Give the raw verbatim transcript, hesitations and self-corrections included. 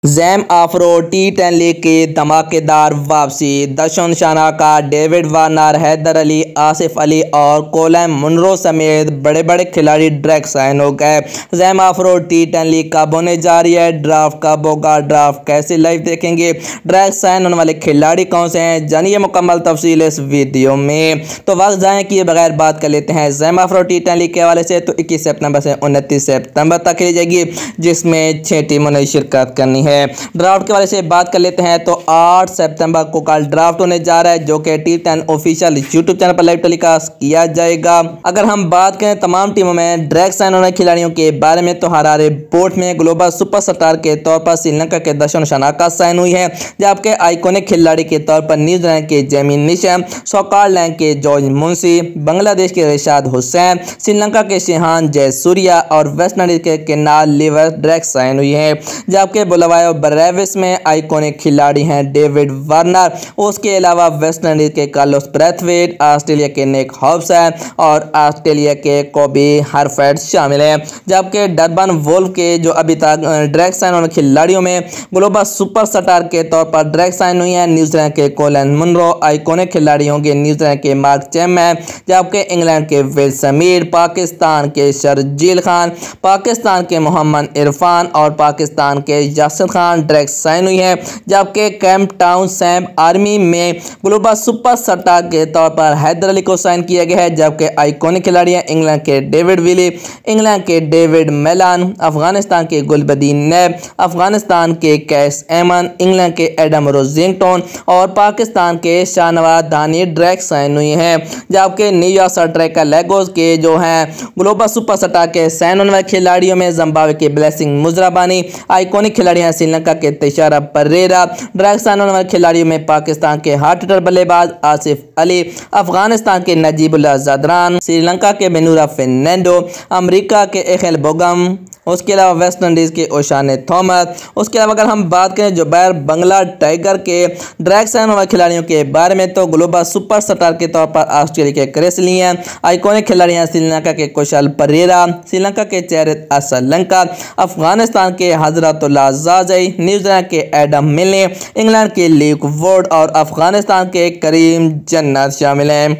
Jam Afro T ten league की धमाकेदार वापसी। दर्शन शाना का डेविड वार्नर, हैदर अली, आसिफ अली और कोलिन मुनरो समेत बड़े बड़े खिलाड़ी ड्रैग साइन हो गए। Zim Afro T ten league कब होने जा रही है, ड्राफ्ट कब होगा, ड्राफ्ट कैसे लाइव देखेंगे, ड्रैग साइन होने वाले खिलाड़ी कौन से हैं, जानिए मुकम्मल तफसील इस वीडियो में। तो वक्त जाए किए बगैर बात कर लेते हैं Zim Afro T ten league के हवाले से। तो इक्कीस सितंबर से उनतीस सितंबर तक खेली जाएगी, जिसमें छह टीमों ने शिरकत करनी है। ड्राफ्ट के बारे से बात कर लेते हैं तो आठ सितंबर को कल ड्राफ्ट होने जा रहा है, जो कि T ten official YouTube channel पर लाइव टेलीकास्ट किया जाएगा। अगर हम बात करें तमाम टीमों में ड्रैग साइन होने खिलाड़ियों के बारे में, तो हरारे बोर्ड में ग्लोबल सुपरस्टार के तौर पर श्रीलंका के दर्शन शाना का साइन हुई है, जबकि आइकॉनिक खिलाड़ी के तौर पर न्यूजीलैंड के जेमी निशम, स्कॉटलैंड के जॉर्ज मुंशी, बांग्लादेश के रिशाद हुसैन, श्रीलंका के शेहान जयसूर्या और वेस्ट इंडीज के केनाल लिवर ड्रैग साइन हुई है। जबकि बुलवायो ब्रेविस में आइकॉनिक खिलाड़ी हैं डेविड वार्नर, उसके अलावा वेस्ट इंडीज के कार्लोस ब्रैथवेट, ऑस्ट्रेलिया के निक हॉब्स और ऑस्ट्रेलिया के कोबी हरफेल्ड शामिल हैं। जबकि डरबन वोल्फ के जो अभी तक ड्रैग साइन होने खिलाड़ियों में ग्लोबल सुपरस्टार के तौर पर ड्रैग साइन हुई हैं न्यूजीलैंड के कोलिन मुनरो, आइकॉनिक खिलाड़ी होंगे न्यूजीलैंड के मार्क चैपमैन, जबकि इंग्लैंड के विल समीर, पाकिस्तान के शर्जील खान, पाकिस्तान के मोहम्मद इरफान और पाकिस्तान के यासिर खान ड्रैग साइन हुई है। जबकि कैंप टाउन सैम आर्मी में ग्लोबल सुपरस्टार के तौर पर हैदर अली को साइन किया गया है। जबकि आइकॉनिक खिलाड़ी हैं इंग्लैंड के डेविड विली, इंग्लैंड के डेविड मेलान, अफगानिस्तान के गुलबदीन नैब, अफगानिस्तान के कैस एमन, इंग्लैंड के एडम रोजिंगटन और पाकिस्तान के शाहनवाज दानी ड्रैग साइन हुई हैं। जबकि न्यूयॉर्क स्ट्राइकर लेगोस के जो हैं ग्लोबल सुपरस्टार के साइन होने वाले खिलाड़ियों में जिम्बाब्वे के ब्लेसिंग मुजराबानी, आइकॉनिक खिलाड़ी हैं श्रीलंका के तिशारा परेरा, ड्रैग साइन होने वाले खिलाड़ियों में पाकिस्तान के हार्ट हिटर बल्लेबाज आसिफ अली, अफगानिस्तान के नजीबुल्लाह जदरान, श्रीलंका के बेनूरा फर्नांडो, अमेरिका के एखिल बोगम, उसके अलावा वेस्ट इंडीज़ के ओशाने थॉमस। उसके अलावा अगर हम बात करें जुबैर बांग्ला टाइगर के ड्रैग साइन वाले खिलाड़ियों के बारे में, तो ग्लोबल सुपरस्टार के तौर पर ऑस्ट्रेलिया के क्रिस लियन, आइकॉनिक खिलाड़ी हैं श्रीलंका के कुशल परेरा, श्रीलंका के चेरित असलंका, अफगानिस्तान के हजरतुल्लाह जाज़ई, न्यूजीलैंड के एडम मिले, इंग्लैंड के ल्यूक वुड और अफगानिस्तान के करीम जन्नत शामिल हैं।